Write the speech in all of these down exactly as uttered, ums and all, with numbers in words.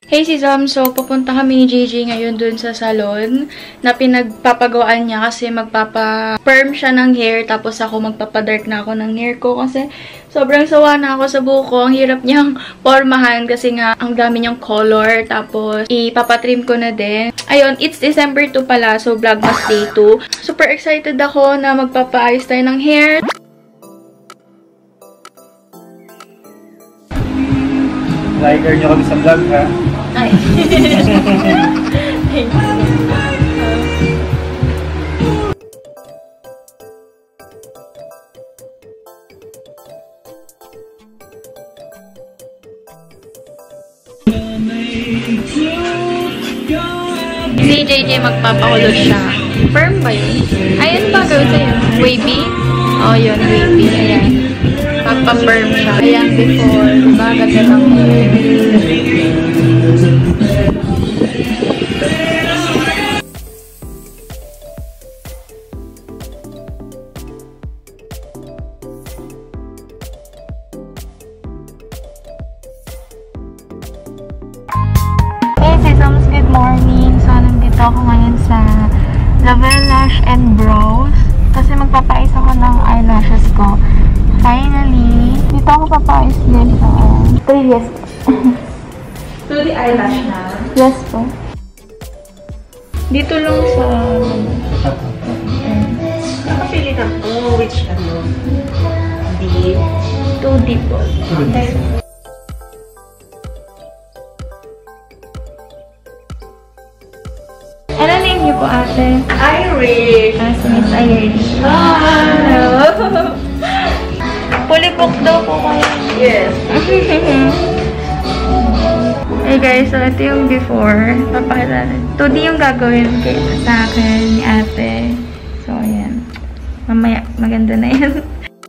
Hey si Zam, so pupunta kami ni J J ngayon dun sa salon na pinagpapagawaan niya kasi magpapa-perm siya ng hair tapos ako magpapadark na ako ng hair ko kasi sobrang sawa na ako sa buko. Ang hirap niyang pormahan kasi nga ang dami niyang color tapos ipapatrim ko na din. Ayun, it's December two pala, so Vlogmas Day two. Super excited ako na magpapaayos tayo ng hair. Liker nyo kami sa vlog, ha? Ay. Thank you. Si J J magpapakulot siya. Firm ba yun? Ay, ano ba gawin sa'yo? Wavy? Oo, oh, yun. Wavy. Ayan. Magpa-firm siya. Ayan, before. Diba? Ganda lang. Hey, Sesams, good morning. So, nandito ako ngayon sa Lavel Lash and Brows kasi magpapais ako ng eyelashes ko. Finally, dito ako papais din sa previous. To the eyelash na? Yes po. Dito lang sa... Nakapili na po which ano? D? two D po. Okay. Ano name niyo po, ate? Irish! Ah, si Miss Irish. Hello! Fully booked daw po kayo. Yes. Hey guys, so ito yung before. Papakita natin. two D yung gagawin kayo sa akin ni ate. So, ayan. Mamaya, maganda na yan.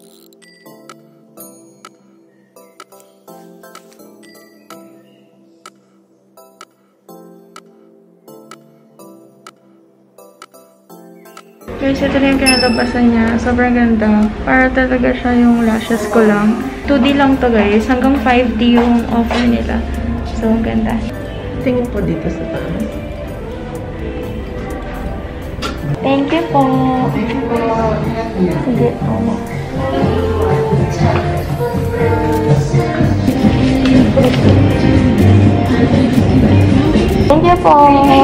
Guys, ito na yung kinalabasan niya. Sobrang ganda. Para talaga siya yung lashes ko lang. two D lang to guys. Hanggang five D yung offer nila. So, ang ganda. Tingin po dito sa taas. Thank you po. Sige po. Thank you po.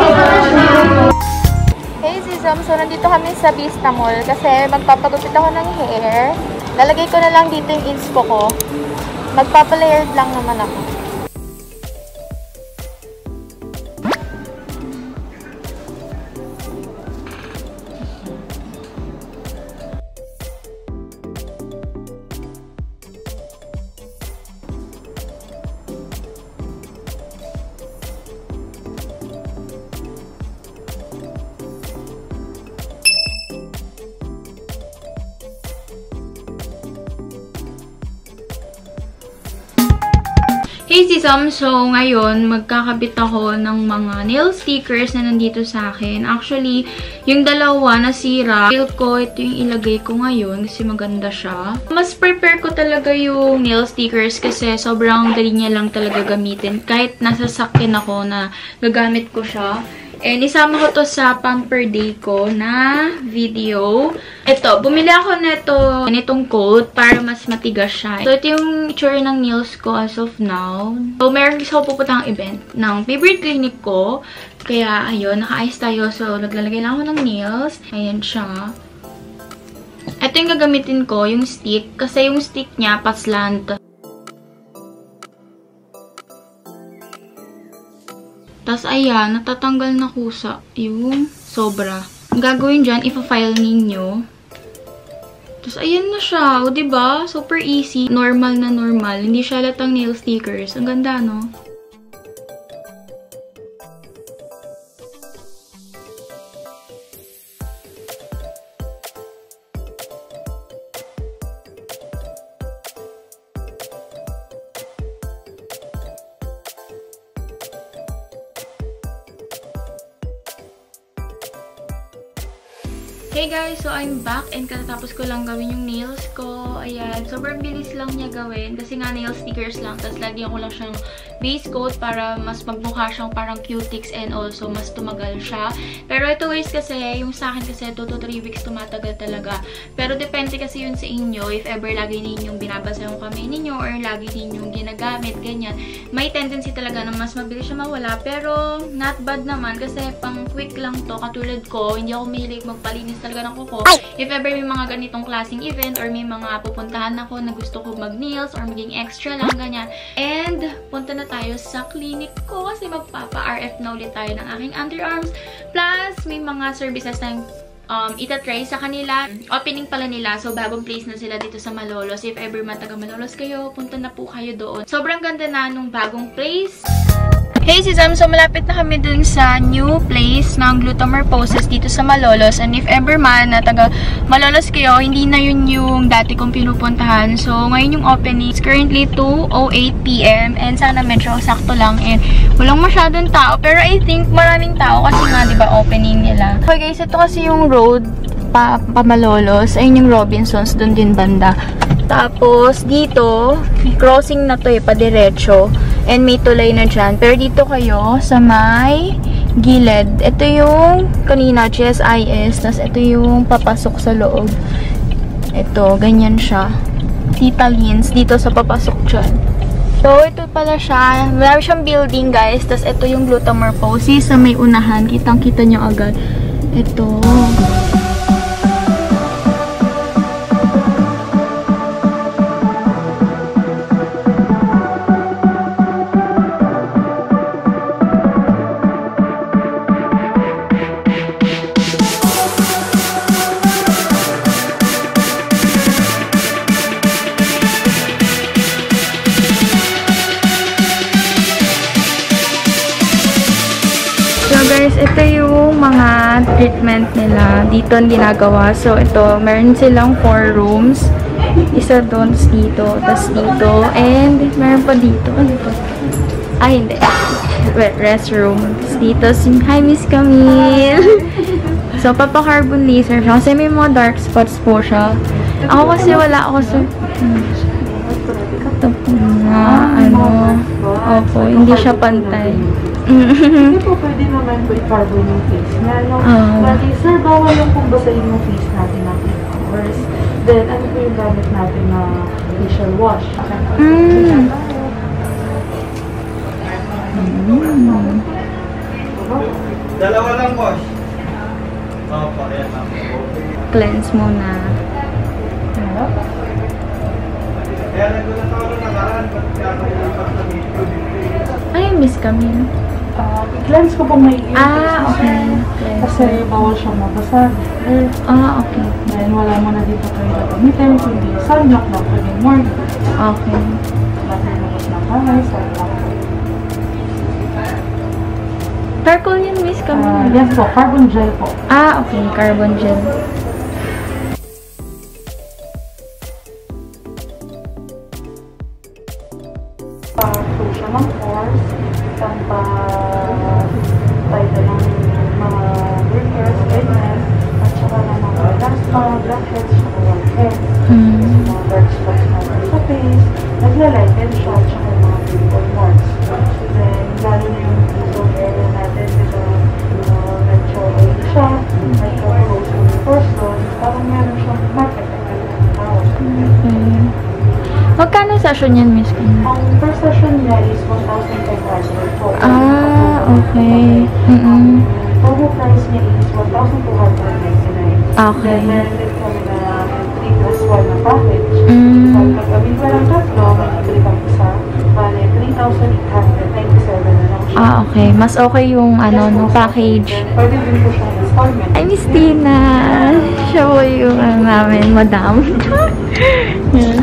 Hey Zizom, so nandito kami sa Vista Mall kasi magpapagupit ako ng hair. Lalagay ko na lang dito yung inspo ko. Magpapalayered lang naman ako. Hey Sisam, so ngayon magkakabit ako ng mga nail stickers na nandito sa akin. Actually, yung dalawa nasira. Feel ko ito yung ilagay ko ngayon kasi maganda siya. Mas prepare ko talaga yung nail stickers kasi sobrang dali niya lang talaga gamitin. Kahit nasa sakyan ako na gagamit ko siya. And isama ko to sa pang per day ko na video. Ito, bumili ako nito, nitong coat para mas matigas siya. So, ito yung itsura ng nails ko as of now. So, meron gusto ko pupuntang event ng favorite clinic ko. Kaya, ayun, naka-ayos tayo. So, naglalagay lang ako ng nails. Ayan siya. Ito yung gagamitin ko, yung stick. Kasi yung stick niya, paslant. Tapos, ayan, natatanggal na kusa yung sobra. Ang gagawin dyan, ipa-file ninyo. Tapos, ayan na siya. O, diba? Super easy. Normal na normal. Hindi siya latang nail stickers. Ang ganda, no? Hey guys! So, I'm back and katatapos ko lang gawin yung nails ko. Ayan. Sobrang bilis lang niya gawin kasi nga nail stickers lang. Tapos, lagyan ko lang siyang base coat para mas magmukha siyang parang cutics and also mas tumagal siya. Pero ito guys kasi, yung sa akin kasi two to three weeks tumatagal talaga. Pero depende kasi yun sa inyo. If ever lagi ninyong binabasa yung kamay ninyo or lagi ninyong ginagamit, ganyan, may tendency talaga na mas mabilis siya mawala. Pero not bad naman kasi pang quick lang to. Katulad ko, hindi ako mahilig magpalinis talaga ng kuko. If ever may mga ganitong klaseng event or may mga pupuntahan ako na gusto ko mag-nails or maging extra lang, ganyan. And punta na tayo sa clinic ko kasi magpapa-R F na ulit tayo ng aking underarms. Plus, may mga services tayong um, itatry sa kanila. Opening pala nila. So, bagong place na sila dito sa Malolos. If ever man taga Malolos kayo, punta na po kayo doon. Sobrang ganda na nung bagong place. Hey Sisam! So, malapit na kami dun sa new place ng Glutamore Poses dito sa Malolos. And if ever man na taga Malolos kayo, hindi na yun yung dati kong pinupuntahan. So, ngayon yung opening. It's currently two oh eight p m And sana medyo sakto lang. And walang masyadong tao. Pero I think maraming tao kasi nga, di ba, opening nila. Okay guys, ito kasi yung road pa, pa Malolos. Ayun yung Robinsons, dun din banda. Tapos, dito, crossing na to eh, padiretso. And may tulay na dyan. Pero dito kayo, sa may gilid. Ito yung kanina, G S I S. Tapos, ito yung papasok sa loob. Ito, ganyan siya. Tita Lynn's, dito sa papasok dyan. So, ito pala siya. Marami siyang building, guys. Tapos, ito yung Glutamore Poses sa may unahan. Kitang-kita nyo agad. Ito. So guys, ito yung mga treatment nila dito ang ginagawa. So ito, meron silang four rooms. Isa doon, dito, tas dito, and meron pa dito. Ano pa? Ay, hindi. Restroom. Tas dito, hi Miss Camille! So, papa-carbon laser siya. Kasi may mga dark spots po siya. Ako kasi wala ako sa... Ito po na, ano... Opo, hindi siya pantay. Hindi po pwede naman po i-carbon yung face niya. No? Uh, Lagi, sir, bawal yung kung basahin yung face natin ng eight hours. Then, ano po yung gamit natin na facial wash? Mm. Mm. Dalawa lang, boss. Opo, ayan lang. Cleanse muna. Kaya nagulat ako nung nakaraan. Ano yung Miss Camille? Uh, i-cleanse ko po may ear. Ah, okay. Kasi bawal siyang mabasa. Ah, okay. Then, wala mo na dito kayo gagamitin. Kundi sunblock lang. Kundi morning. Okay. Lahat ng kamay, sunblock. Charcoal yun, Miss Uh, Camille? yes po, carbon gel po. Ah, okay. Carbon gel. Pa-show siya ng pores, pampa-tayo ng mga green hairs, ganyan, at saka ng mga elasma, blackheads, saka whiteheads, Mm. mga dark spots natin sa face, nagla-lighten siya, at saka yung mga pimple marks. Then, lalo na yung zone area natin, ito, uh, medyo oily siya, nagka-close yung pores doon, parang meron siyang market effect ng tawag. Okay. Magkano session yan, Miss Camille? Ang first session niya is one thousand five hundred po. Ah, okay. Mm-mm. Total price niya is one thousand two hundred ninety-nine. Okay. Then, meron din kami na three plus one na package. Mm. So, pag kami pa lang tatlo, may libre kang isa. Bale, three thousand eight hundred ninety-seven na lang siya. Ah, okay. Mas okay yung ano, no, package. Then, pwede din po siyang installment. Ay, Miss Tina! Siya po yung ano namin, madam. Yan.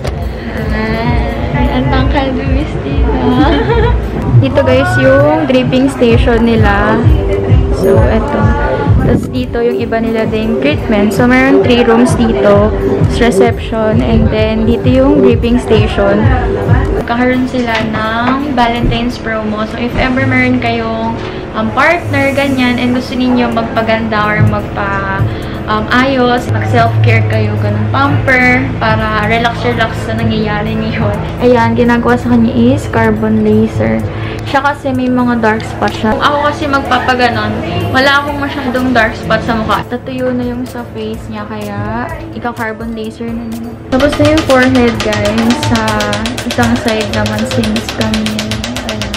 Ay, ang tangkal ni Miss Tina. Dito guys, yung dripping station nila. So, eto. Tapos dito yung iba nila ding treatment. So, meron three rooms dito. Reception. And then, dito yung dripping station. Kakaroon sila ng Valentine's promo. So, if ever meron kayong um, partner, ganyan, and gusto ninyo magpaganda or magpa um, ayos, mag-self-care kayo, ganun pamper, para relax-relax sa nangyayari niyo. Ayan, ginagawa sa kanya is carbon laser. Siya kasi may mga dark spots siya. Kung ako kasi magpapaganon, wala akong masyadong dark spots sa mukha. Tatuyo na yung sa face niya, kaya ika-carbon laser na nila. Tapos na yung forehead, guys. Sa isang side naman, since kami. Ayan.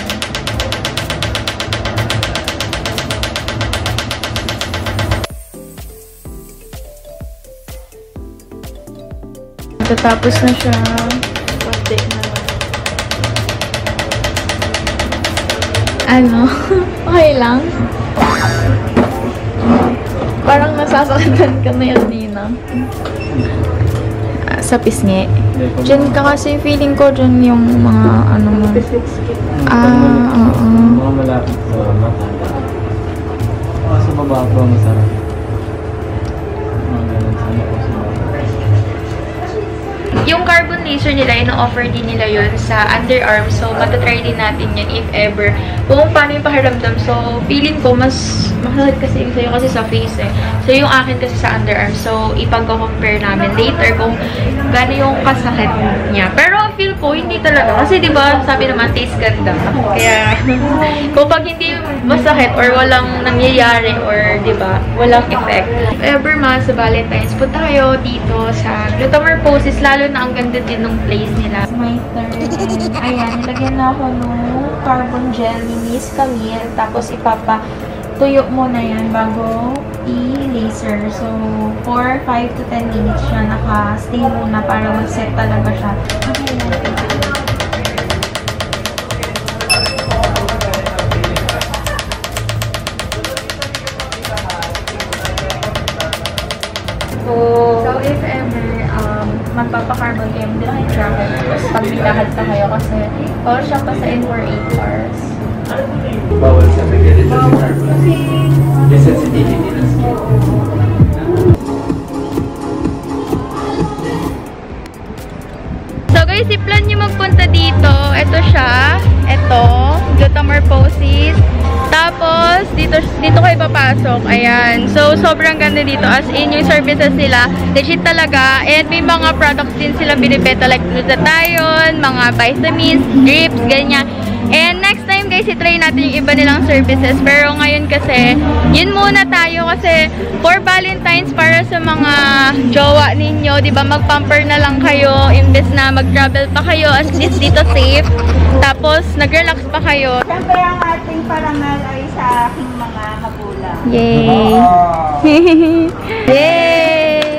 Tatapos na siya. Update na. Ano? Okay lang? Parang nasasaktan ka na yan, Nina. Uh, sa pisngi. Diyan ka kasi, feeling ko dyan yung mga ano mo. Ah, oo. Mga malapit sa mata. Oh, sa baba po, masarap. Mga ganun sana po sa baba. Yung carbon laser nila, ino-offer din nila yun sa underarm. So, matatry din natin yun if ever. Kung paano yung pakiramdam. So, feeling ko, mas masakit kasi yung sa'yo kasi sa face eh. So, yung akin kasi sa underarm. So, ipag-compare namin later kung gano'n yung kasakit niya. Pero, feel ko, hindi talaga. Kasi, di ba, sabi naman, taste ganda. Kaya, kung pag hindi masakit or walang nangyayari or, di ba, walang effect. If ever mga sa Valentine's, punta kayo dito sa Glutamorphosis, lalo na ang ganda din ng place nila. My turn. Ayan, nilagyan na ako nung carbon gel ni Miss Camille. Tapos ipapatuyo mo na yan bago i-laser. So, for five to ten minutes siya naka-stay muna para mag-set talaga siya. Okay, so, if ever magpapa-carbon kayo, hindi lang i-travel. Tapos pag nilahad pa kayo kasi bawal siya pa sa in for eight hours. Bawal sa pagkalit sa carbon. Yung sensitivity ng skin. So guys, i-plan nyo magpunta dito. Ito siya. Ito. Glutamorphosis. Tapos, dito, dito kayo papasok. Ayan. So, sobrang ganda dito. As in, yung services nila, legit talaga. And may mga products din sila binibenta like glutathione, mga vitamins, drips, ganyan. And next time guys, i-try natin yung iba nilang services. Pero ngayon kasi, yun muna tayo kasi for Valentine's, para sa mga jowa ninyo, di ba, mag-pamper na lang kayo imbes na mag-travel pa kayo. At least dito safe. Tapos, nag-relax pa kayo. Siyempre ang ating parangal ay sa aking mga magulang. Yay! Yay!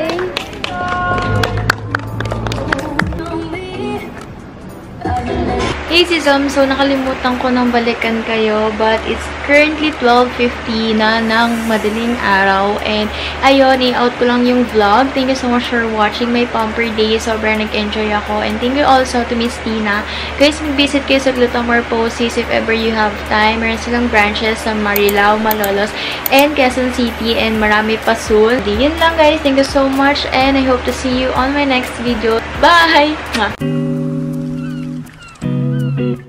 Hey Sisam, so nakalimutan ko nang balikan kayo, but it's currently twelve fifty na ng madaling araw, and ayun, i-out ko lang yung vlog. Thank you so much for watching my pamper day. Sobrang nag-enjoy ako, and thank you also to Miss Tina. Guys, mag-visit kayo sa Glutamorphosis if ever you have time. Meron silang branches sa Marilao, Malolos, and Quezon City, and marami pa soon. Yun lang guys, thank you so much, and I hope to see you on my next video. Bye! Mwah!